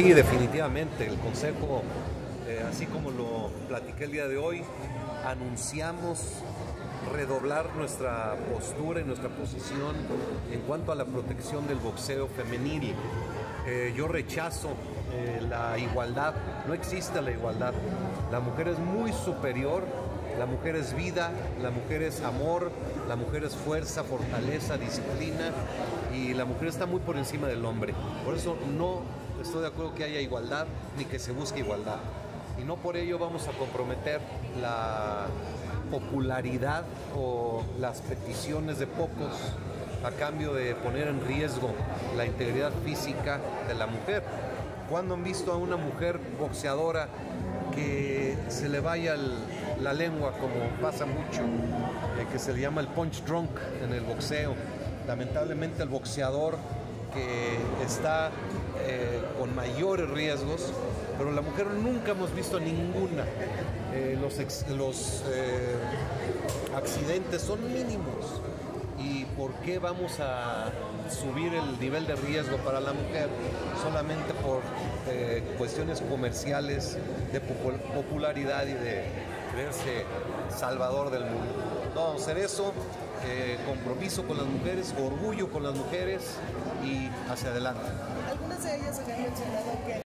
Sí, definitivamente, el Consejo, así como lo platiqué el día de hoy, anunciamos redoblar nuestra postura y nuestra posición en cuanto a la protección del boxeo femenil. Yo rechazo la igualdad, no existe la igualdad. La mujer es muy superior, la mujer es vida, la mujer es amor, la mujer es fuerza, fortaleza, disciplina, y la mujer está muy por encima del hombre. Por eso no estoy de acuerdo que haya igualdad ni que se busque igualdad. Y no por ello vamos a comprometer la popularidad o las peticiones de pocos a cambio de poner en riesgo la integridad física de la mujer. ¿Cuándo han visto a una mujer boxeadora que se le vaya la lengua, como pasa mucho, que se le llama el punch drunk en el boxeo? Lamentablemente el boxeador que está con mayores riesgos, pero la mujer nunca hemos visto ninguna. Los accidentes son mínimos. ¿Y por qué vamos a subir el nivel de riesgo para la mujer solamente por cuestiones comerciales, de popularidad y de creerse salvador del mundo? No vamos a hacer eso. Compromiso con las mujeres, orgullo con las mujeres y hacia adelante. Algunas de ellas habían mencionado que